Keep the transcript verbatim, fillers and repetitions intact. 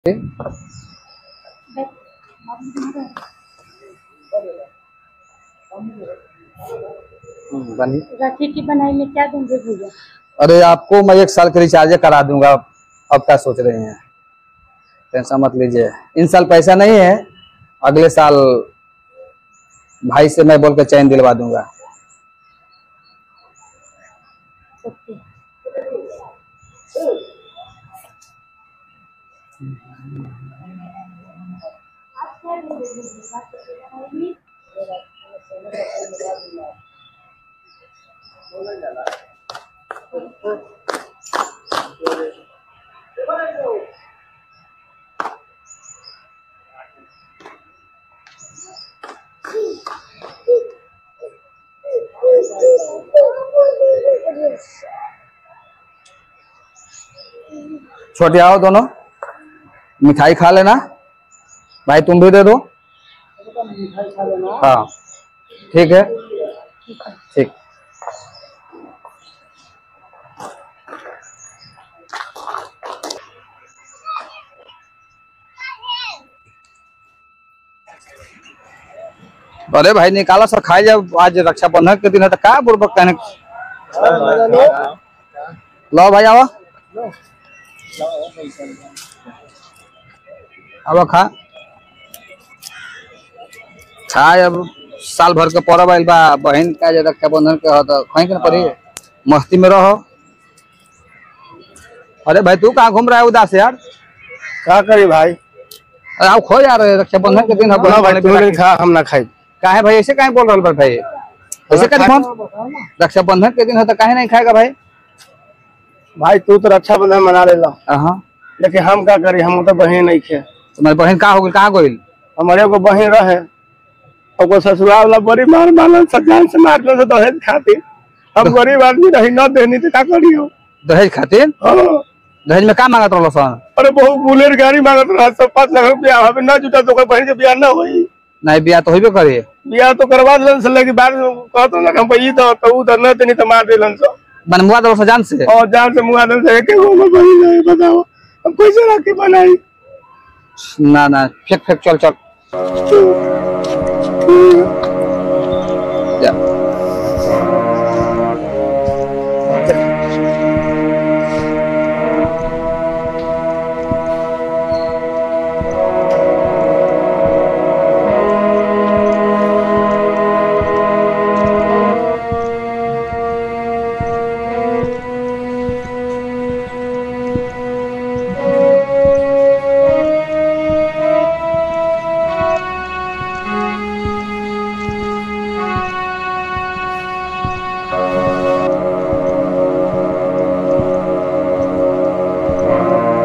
राखी की बनाई में क्या देंगे भैया? अरे आपको मैं एक साल का रिचार्ज करा दूंगा। अब क्या सोच रहे हैं? टेंशन मत लीजिए। इन साल पैसा नहीं है, अगले साल भाई से मैं बोल के चैन दिलवा दूंगा। छोटे आओ दोनों, मिठाई खा लेना। भाई तुम भी दे दो। हाँ ठीक है, ठीक। अरे भाई निकाला सब खाई जब आज रक्षाबंधन के दिन है तो क्या बुर्बक कहने। लो भाई आओ, अब खा खा। अब साल भर के पर्व आइल बा, बहन का जे रक्षाबंधन के हो तो खाए के ना पड़ी, मस्ती में रहो। अरे भाई तू कहाँ घूम रहा है उदास यार? क्या करी भाई? अरे आओ खो यार, रक्षाबंधन के दिन है, खा हम ना खाई। काहे भाई ऐसे काहे बोल रहा है भाई? ऐसे कर फोन, रक्षाबंधन के दिन है तो काहे नहीं खाएगा भाई? भाई तू तो रक्षाबंधन मना ले ला, हाँ लेकिन हम क्या करी? हम तो बहन नहीं खे। तुम्हारी बहन कहाँ हो गई? कहाँ गई? हमारे को बहन रहे, और ससुराल वाला बड़ी मार मारल, सजान से मारल से दहेज खातिर। हम गरीब आदमी रही, न देनी तो क्या करी हो? दहेज खातिर? दहेज में क्या मांगत रहो सन? अरे बहुत बुलेट गाड़ी मांगत रहा, सब पाँच लाख रुपया हमें न जुटा तो बहन के ब्याह न हुई। नहीं ब्याह तो होबे करे। ब्याह तो करवा दिलन, लेकिन बाद में कहत ना हम ई तो तो उ तो न देनी तो मार देलन सब। बनमुआ दो सजान से, और जान से मुआ दल से एक गो में बनी नहीं। बताओ हम कैसे राखी बनाई? ना ना फेंक फेंक चल चल।